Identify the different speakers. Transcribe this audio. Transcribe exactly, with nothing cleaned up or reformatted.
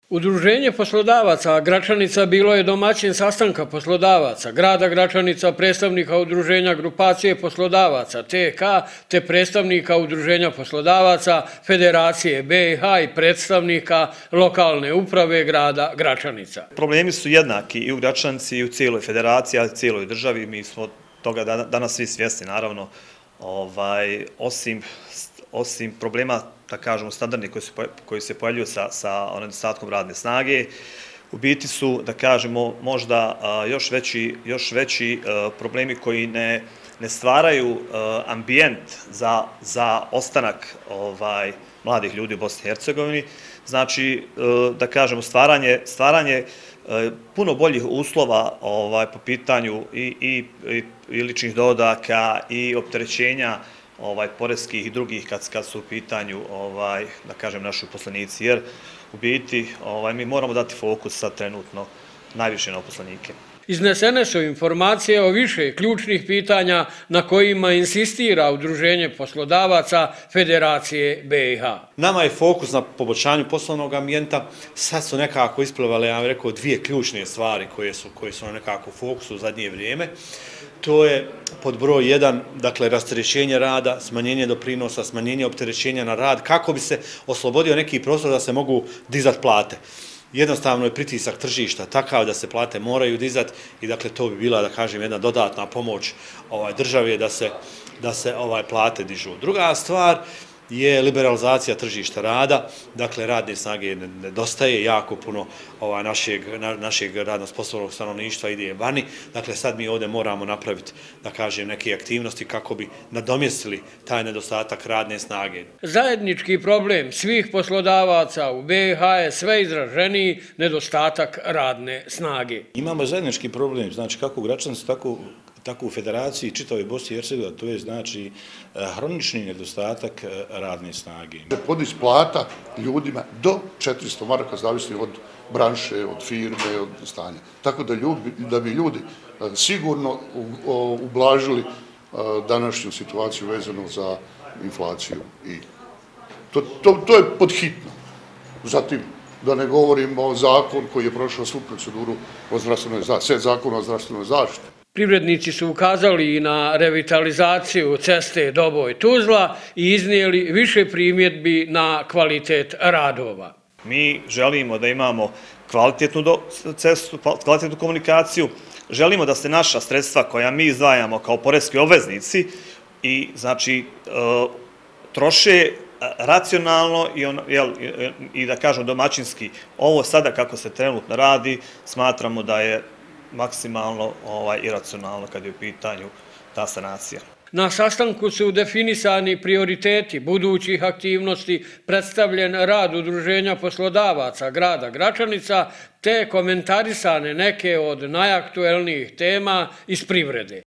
Speaker 1: Udruženje poslodavaca Gračanica bilo je domaćin sastanka poslodavaca grada Gračanica, predstavnika udruženja grupacije poslodavaca T K te predstavnika udruženja poslodavaca Federacije B i H i predstavnika lokalne uprave grada Gračanica.
Speaker 2: Problemi su jednaki i u Gračanici i u cijeloj federaciji, ali i u cijeloj državi. Mi smo toga danas svi svjesni, naravno, ovaj, osim, osim problema, da kažemo, standardni koji, koji se pojavljuju sa, sa nedostatkom radne snage, u biti su, da kažemo, možda još veći, još veći problemi koji ne, ne stvaraju ambijent za, za ostanak ovaj, mladih ljudi u Bosni i Hercegovini. Znači, da kažemo, stvaranje, stvaranje puno boljih uslova ovaj, po pitanju i, i, i ličnih dodaka i opterećenja ovaj poreskih i drugih kad, kad su u pitanju ovaj da kažem naši uposlenici, jer u biti ovaj mi moramo dati fokus sad trenutno najviše na uposlenike.
Speaker 1: Iznesene su informacije o više ključnih pitanja na kojima insistira Udruženje poslodavaca Federacije B i H.
Speaker 3: Nama je fokus na poboljšanju poslovnog ambijenta. Sad su nekako isplivale, ja bih rekao, dvije ključne stvari koje su, koje su nekako u fokusu u zadnje vrijeme. To je pod broj jedan, dakle, rasterećenje rada, smanjenje doprinosa, smanjenje opterećenja na rad, kako bi se oslobodio neki prostor da se mogu dizati plate. Jednostavno je pritisak tržišta takav da se plate moraju dizati i dakle to bi bila, da kažem, jedna dodatna pomoć ovaj države da se da se ovaj plate dižu. Druga stvar je liberalizacija tržišta rada, dakle radne snage nedostaje, jako puno ovaj, našeg, na, našeg radno sposobnog stanovništva ide vani, dakle sad mi ovdje moramo napraviti, da kažem, neke aktivnosti kako bi nadomjestili taj nedostatak radne snage.
Speaker 1: Zajednički problem svih poslodavaca u B i H je sve izraženiji nedostatak radne snage.
Speaker 4: Imamo zajednički problem, znači kako u Gračanici, tako tako u Federaciji čitavoj Bosni i Hercegovini, to je znači hronični nedostatak radne snage.
Speaker 5: Podići plata ljudima do četiristo maraka, zavisno od branše, od firme, od stanja. Tako da, ljudi, da bi ljudi sigurno ublažili današnju situaciju vezanu za inflaciju. I to, to, to je podhitno. Zatim, da ne govorimo o zakon koji je prošao svu proceduru o zdravstvenoj zaštiti, set zakona o zdravstvenoj zaštiti.
Speaker 1: Privrednici su ukazali i na revitalizaciju ceste Doboj-Tuzla i iznijeli više primjedbi na kvalitet radova.
Speaker 2: Mi želimo da imamo kvalitetnu cestu, kvalitetnu komunikaciju, želimo da se naša sredstva koja mi izdvajamo kao poreski obveznici i znači troše racionalno i, on, jel, i da kažem domaćinski. Ovo sada kako se trenutno radi, smatramo da je maksimalno ovaj, iracionalno kad je u pitanju ta sanacija.
Speaker 1: Na sastanku su definisani prioriteti budućih aktivnosti, predstavljen rad Udruženja poslodavaca grada Gračanica te komentarisane neke od najaktuelnijih tema iz privrede.